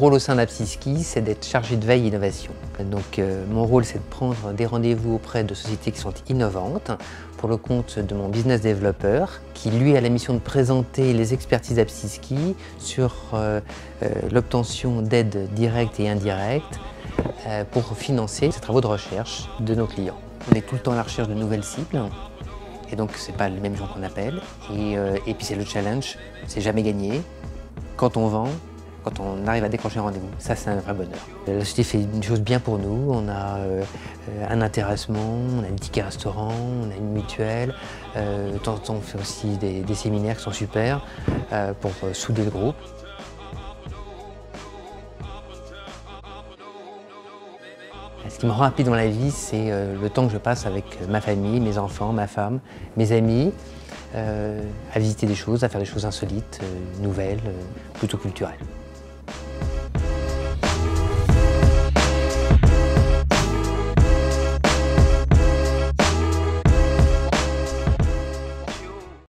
rôle au sein d'Apsiski, c'est d'être chargé de veille et innovation. Donc mon rôle, c'est de prendre des rendez-vous auprès de sociétés qui sont innovantes pour le compte de mon business développeur qui, lui, a la mission de présenter les expertises Apsiski sur l'obtention d'aides directes et indirectes pour financer ces travaux de recherche de nos clients. On est tout le temps à la recherche de nouvelles cibles. Et donc, c'est pas les mêmes gens qu'on appelle. Et puis, c'est le challenge, c'est jamais gagné. Quand on vend, quand on arrive à décrocher un rendez-vous, ça, c'est un vrai bonheur. La société fait une chose bien pour nous. On a un intéressement, on a un ticket restaurant, on a une mutuelle. De temps en temps, on fait aussi des séminaires qui sont super pour souder le groupe. Ce qui me rend happy dans la vie, c'est le temps que je passe avec ma famille, mes enfants, ma femme, mes amis, à visiter des choses, à faire des choses insolites, nouvelles, plutôt culturelles.